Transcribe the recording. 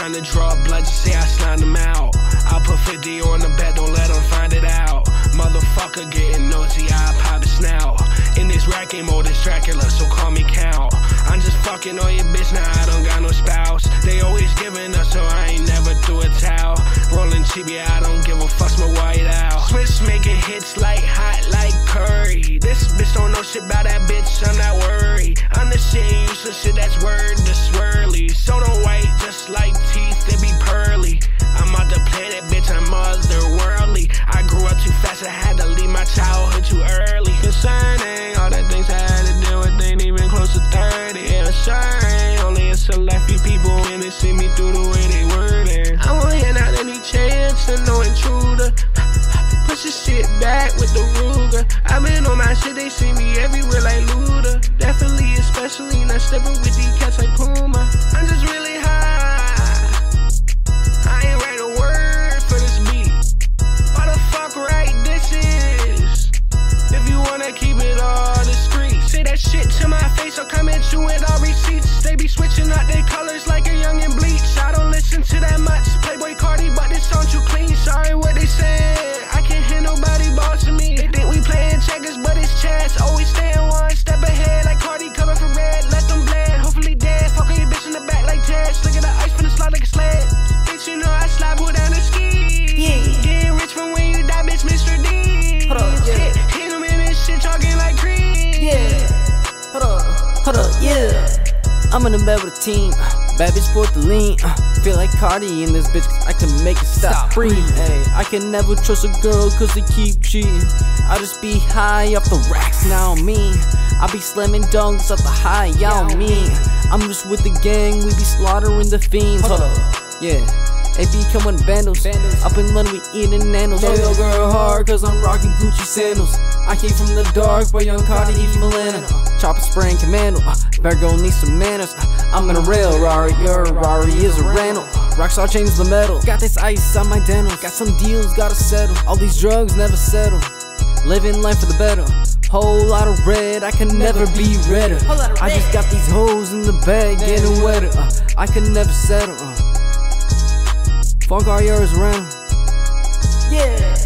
trying to draw blood, just say I slime them out. I'll put 50 on the bet, don't let them find it out. Motherfucker getting nosy, I pop a snout. In this rap game mode, it's Dracula, so call me Count. I'm just fucking on your bitch, now I don't got no spouse. They always giving us, so I ain't never threw a towel. Rolling cheap, yeah, I don't give a fuck, my white out. Switch making hits like hot like curry. This bitch don't know shit about that bitch, I'm not worried. I'm the shit, useless shit, that's word to swirly. So don't white, just like teeth, they be pearly. I'm out to play that bitch, I'm otherworldly. I grew up too fast, I had to leave my childhood too early. Concerning all the things I had to deal with, ain't even close to 30. Yeah, sure ain't only a select few people when they see me through the way they wording. I won't hand out any chance to no intruder. Push the shit back with the Ruger. I've been on my shit, they see me everywhere like Luda. Definitely, especially not stepping with these cats like Puma. I'm just really high. I ain't write a word for this beat. Why the fuck right this is? If you wanna keep it all discreet, say that shit to my face, I'll come at you with all receipts. They be switching up their colors like a young and bleach. I don't listen to that much, Playboy Cardi, but this song too clean. Sorry what they saying, I can't hear nobody bossing me. They think we playing checkers, but it's chess. Always staying one step ahead, like Cardi coming for red. Let them bled, hopefully dead. Fucking your bitch in the back like Tess. Look at the ice finna slide like a sled. Bitch, you know I slide, pull down the ski. Yeah. Getting rich from when you die, bitch, Mr. D. Hold up, yeah. Hit him in this shit, talking like Creed. Yeah. Hold up, yeah. I'm in the bed with a team. Bad bitch put the lean. Feel like Cardi in this bitch, cause I can make it stop breathing. Ay, I can never trust a girl cause they keep cheating. I just be high off the racks, now me. I be slamming dunks off the high, y'all me. I'm just with the gang, we be slaughtering the fiends. Hold up, yeah. AP come with vandals. Up in London, we eating nanos. Love your girl hard, cause I'm rocking Gucci sandals. I came from the dark, but young Cardi, he from Atlanta. Chopper spraying commando. Better go need some manners. I'm in a rail Rari, your Rari is a rental. Rockstar changes the metal. Got this ice on my dentals. Got some deals, gotta settle. All these drugs never settle. Living life for the better. Whole lot of red, I can never be redder. I just got these hoes in the bag, getting wetter. I can never settle. Funk all yours around. Yeah.